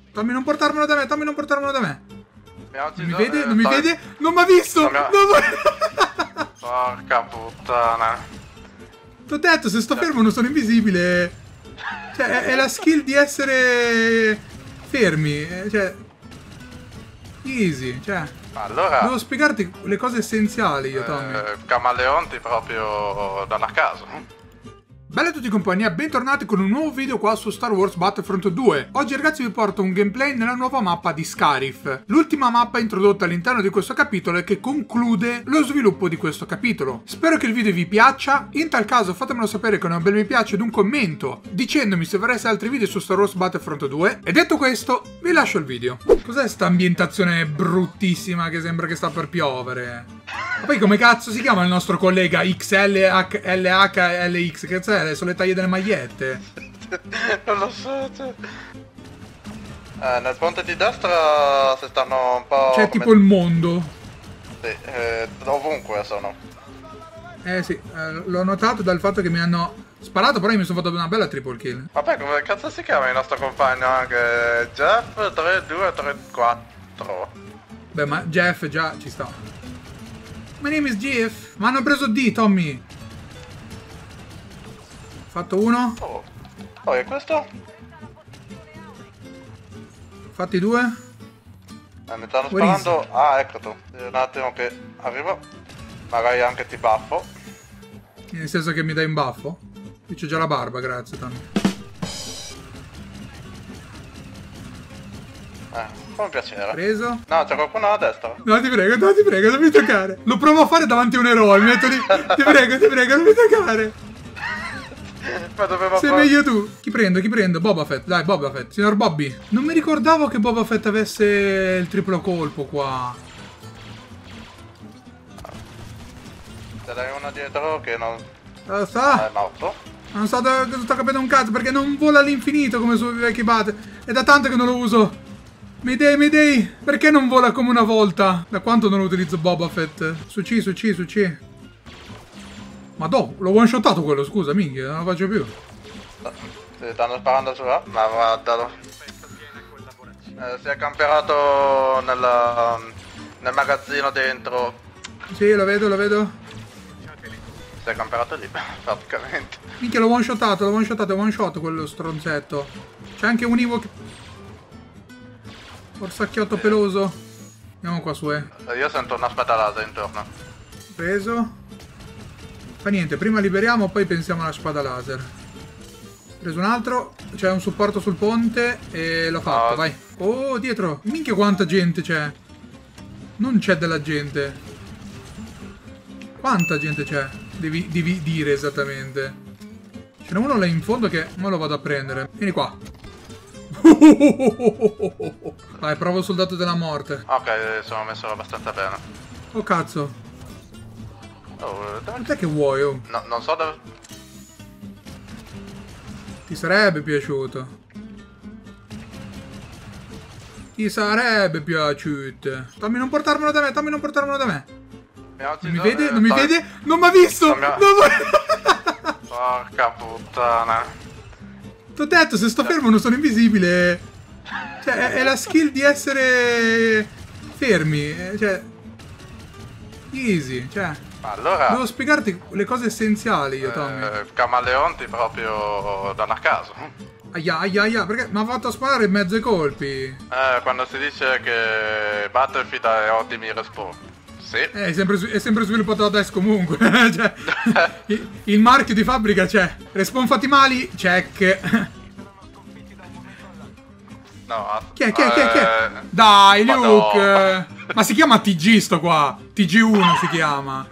Tommy, non portarmelo da me, Tommy, non portarmelo da me. Non mi vede? Non mi Tommy. vede? Non mi ha visto! Porca puttana. T'ho detto, se sto fermo non sono invisibile. Cioè, è la skill di essere fermi. Cioè, easy, cioè. Allora, devo spiegarti le cose essenziali io, Tommy. Camaleonti proprio dalla casa. Bella a tutti compagni e bentornati con un nuovo video qua su Star Wars Battlefront 2. Oggi ragazzi vi porto un gameplay nella nuova mappa di Scarif, l'ultima mappa introdotta all'interno di questo capitolo e che conclude lo sviluppo di questo capitolo. Spero che il video vi piaccia, in tal caso fatemelo sapere con un bel mi piace ed un commento dicendomi se vorreste altri video su Star Wars Battlefront 2 e detto questo vi lascio il video. Cos'è sta ambientazione bruttissima che sembra che sta per piovere? Ma poi come cazzo si chiama il nostro collega XLHLX? Che cazzo è? Sono le taglie delle magliette? Non lo so, cioè. Nel ponte di destra si stanno un po'... C'è tipo il mondo. Sì, ovunque sono. Sì, l'ho notato dal fatto che mi hanno sparato, però io mi sono fatto una bella triple kill. Vabbè, come cazzo si chiama il nostro compagno anche? Jeff 3234. Beh, ma Jeff già ci sta. My name is Jeff. Ma hanno preso D, Tommy. Fatto uno. Oh, e questo? Fatti due. Mi stanno sparando. Ah, ecco tu. Un attimo che arrivo. Magari anche ti baffo. Nel senso che mi dai un baffo? Io c'ho già la barba, grazie Tommy. Fa un piacere. Preso. No, c'è qualcuno a destra. No, ti prego, non mi toccare. Lo provo a fare davanti a un eroe, mi metto lì. Ti prego, non mi toccare. Ma dovevo sei meglio tu. Chi prendo? Boba Fett, dai, Boba Fett. Signor Bobby. Non mi ricordavo che Boba Fett avesse il triplo colpo qua. Ce n'è uno dietro che non... Sta? È morto. Non sto capendo un cazzo perché non vola all'infinito come sui vecchi Battle. È da tanto che non lo uso. Mayday, perché non vola come una volta? Da quanto non utilizzo Boba Fett? Su C. Ma l'ho one shotato quello, scusa, minchia, non lo faccio più. Si stanno sparando su là? Ma guardalo. Si è camperato nel magazzino dentro. Sì, lo vedo. Si è camperato lì, praticamente. Minchia, l'ho one shotato, è one shot quello stronzetto. C'è anche un Ewok. Orsacchiotto peloso. Andiamo qua su, Io sento una spada laser intorno. Preso. Fa niente, prima liberiamo, poi pensiamo alla spada laser. Preso un altro. C'è un supporto sul ponte e l'ho fatto, vai. Oh, dietro. Minchia quanta gente c'è. Non c'è della gente. Quanta gente c'è? Devi dire esattamente. Ce n'è uno là in fondo che me lo vado a prendere. Vieni qua. Vai, provo il soldato della morte. Ok, sono messo abbastanza bene. Oh cazzo. Oh, Cos'è che vuoi, oh? No, non so dove... Ti sarebbe piaciuto. Tommy, non portarmelo da me, non mi vede? Non mi vede? Non mi ha visto! Porca puttana. T'ho detto, se sto fermo non sono invisibile. Cioè, è la skill di essere fermi. Cioè, easy, cioè. Allora, devo spiegarti le cose essenziali io, Tommy. Camaleonti proprio dalla casa. Aia, perché mi ha fatto sparare in mezzo ai colpi. Quando si dice che Battlefield ha ottimi respawn. Sì. È sempre sviluppato da DICE comunque. Cioè, il marchio di fabbrica c'è. Respawn fatti mali, check. No, Chi è? Dai, Luke! Ma si chiama TG sto qua. TG1 si chiama.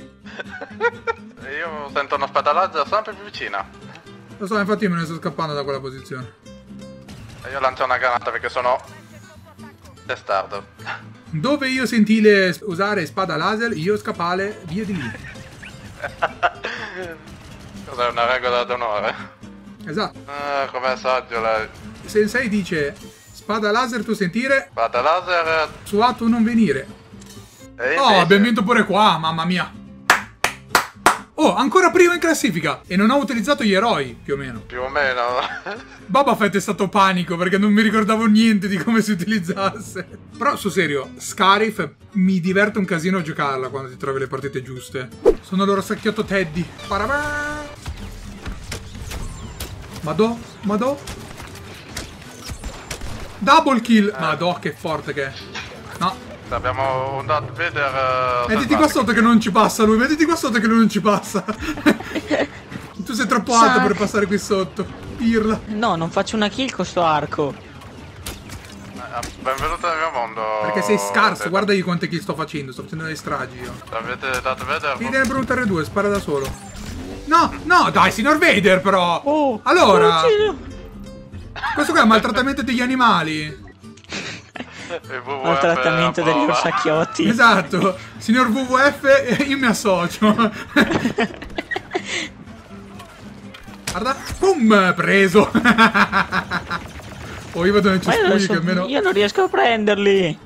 Io sento una spada laser sempre più vicina. Lo so, infatti io me ne sto scappando da quella posizione. E io lancio una granata perché sono testardo. Dove io sentii usare spada laser, io scappare via di lì. Cos'è una regola d'onore? Esatto. Com'è saggio lei. Sensei dice spada laser tu sentire, spada laser su A tu non venire. e Oh, abbiamo vinto pure qua, mamma mia. Oh, ancora primo in classifica! E non ho utilizzato gli eroi, più o meno. Più o meno. Boba Fett è stato panico perché non mi ricordavo niente di come si utilizzasse. Però, sul serio, Scarif mi diverte un casino a giocarla quando ti trovi le partite giuste. Sono loro sacchiotto Teddy. Parabà! Madò. Double kill. Madò, che forte che è. No. Abbiamo un Darth Vader. Mettiti qua sotto che non ci passa lui. Mettiti qua sotto che lui non ci passa. Tu sei troppo alto per passare qui sotto. Pirla. No, non faccio una kill con sto arco. Benvenuto nel mio mondo. Perché sei scarso. Guardagli quante kill sto facendo. Sto facendo delle stragi io. Avete Darth Vader? Vieni nel bruttare due. Spara da solo. No, dai, signor Vader però. Oh, allora. Questo qua è maltrattamento degli animali. Maltrattamento degli orsacchiotti. Esatto, signor WWF, io mi associo. Guarda, boom, preso. Oh, io vado nel cespuglio che almeno... Io non riesco a prenderli.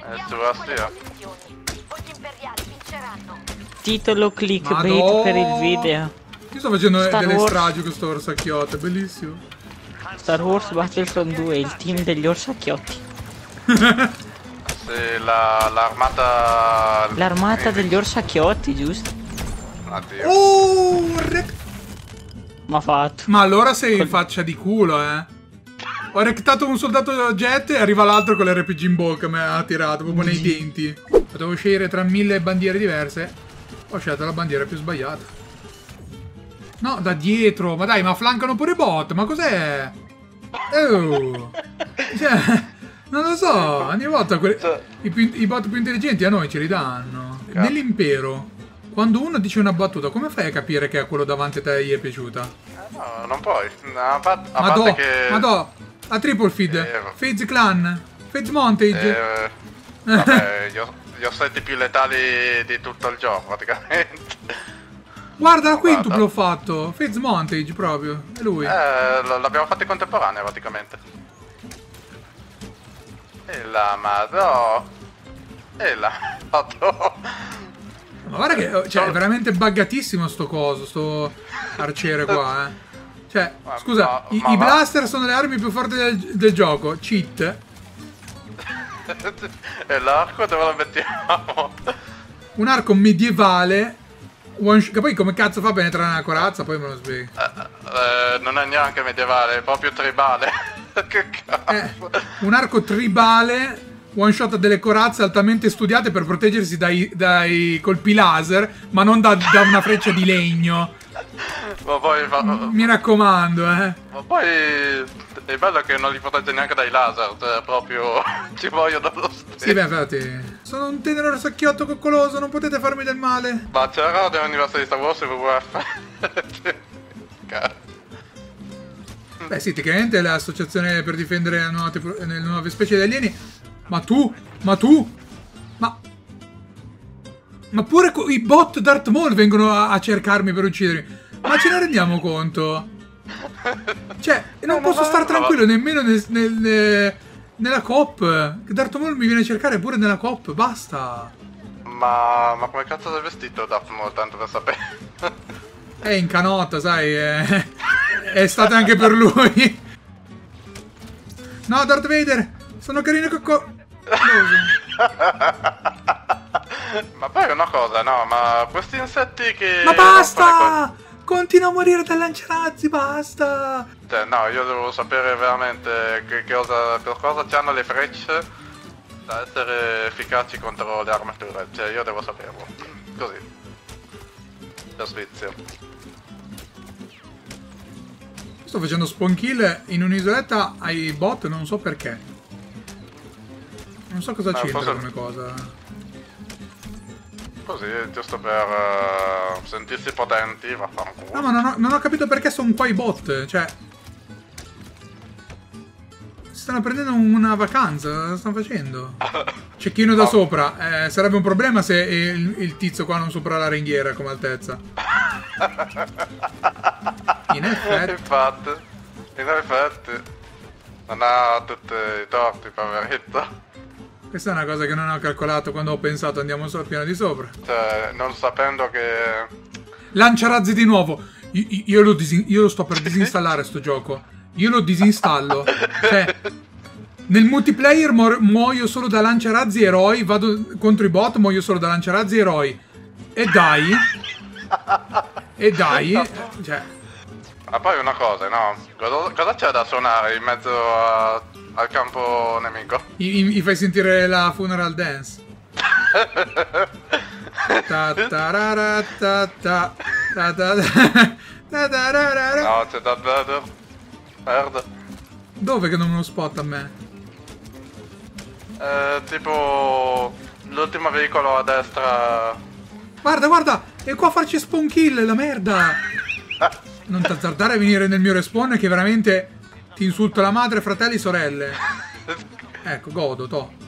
Titolo clickbait per il video. Io sto facendo delle Wars. stragi con sto orsacchiotto, è bellissimo. Star Wars Battlefront 2, il team degli orsacchiotti. Sì, l'armata... L'armata degli orsacchiotti, giusto? Addio. Oh, Ma fatto. ma allora sei in faccia di culo, eh. Ho rectato un soldato jet e arriva l'altro con l'RPG in bocca, mi ha tirato proprio nei denti. Potevo scegliere tra 1000 bandiere diverse. Ho scelto la bandiera più sbagliata. No, da dietro. Ma dai, ma flancano pure i bot. Ma cos'è? Oh. Cioè, non lo so. Ogni volta i bot più intelligenti a noi ce li danno. Nell'impero, quando uno dice una battuta, come fai a capire che a quello davanti a te gli è piaciuta? No, non puoi. A parte che... Madò, a triple feed. Fades clan. Fades montage. Vabbè, gli ossetti più letali di tutto il gioco, praticamente. Guarda, la quintuple l'ho fatto. Fades montage proprio. È lui. L'abbiamo fatto in contemporanea, praticamente. E la madò. E la madò. Ma guarda che cioè, è veramente buggatissimo sto coso, sto arciere qua, eh. Cioè, scusa, i blaster sono le armi più forti del gioco. Cheat. E l'arco dove lo mettiamo? Un arco medievale. Che poi come cazzo fa a penetrare nella corazza? Poi me lo spieghi. Non è neanche medievale, è proprio tribale. Che cazzo? Un arco tribale. One shot delle corazze altamente studiate per proteggersi dai colpi laser, ma non da una freccia di legno. Ma poi mi raccomando, eh. Ma poi è bello che non li protegge neanche dai laser, cioè proprio ci vogliono lo stesso. Sì, beh, infatti. Sono un tenero orsacchiotto coccoloso, non potete farmi del male. Ma c'era dell'universo di Star Wars e WWF. Cazzo. Beh sì, tecnicamente è l'associazione per difendere le nuove specie di alieni. Ma pure i bot Darth Maul vengono a cercarmi per uccidermi. Ma ce ne rendiamo conto? Cioè, non posso stare tranquillo nemmeno nella coop. Darth Maul mi viene a cercare pure nella coop, basta. Ma come cazzo sei vestito Darth Maul, tanto per sapere? È in canotta, sai, è stata anche per lui. No, Darth Vader, sono carino Ma poi una cosa, no, ma questi insetti che... Ma basta! Continua a morire dai lanciarazzi, basta! Cioè, no, io devo sapere veramente per cosa c'hanno le frecce da essere efficaci contro le armature. Cioè, io devo saperlo. Così. Per sfizio. Sto facendo spawn kill in un'isoletta ai bot, non so perché. Non so cosa c'entra come cosa. Così, giusto per sentirsi potenti, vaffanculo. No, ma non ho capito perché sono qua i bot, cioè... Si stanno prendendo una vacanza, cosa stanno facendo? Cecchino da sopra, sarebbe un problema se il tizio qua non supera la ringhiera come altezza. In effetti. In effetti. Non ha tutti i torti, poveretto. Questa è una cosa che non ho calcolato quando ho pensato andiamo sul piano di sopra. Cioè, non sapendo che... Lanciarazzi di nuovo. Io lo sto per disinstallare sto gioco. Io lo disinstallo. Cioè, nel multiplayer muoio solo da lanciarazzi eroi. Vado contro i bot, muoio solo da lanciarazzi eroi. E dai. Cioè. Ma poi una cosa, no? Cosa c'è da suonare in mezzo al campo nemico? Mi fai sentire la funeral dance. No, c'è da merda. Dove che non me lo spot a me? Tipo l'ultimo veicolo a destra. Guarda! È qua a farci spawn kill, la merda! Non t'azzardare a venire nel mio respawn che veramente ti insulto la madre, fratelli, sorelle. Ecco, godo, to.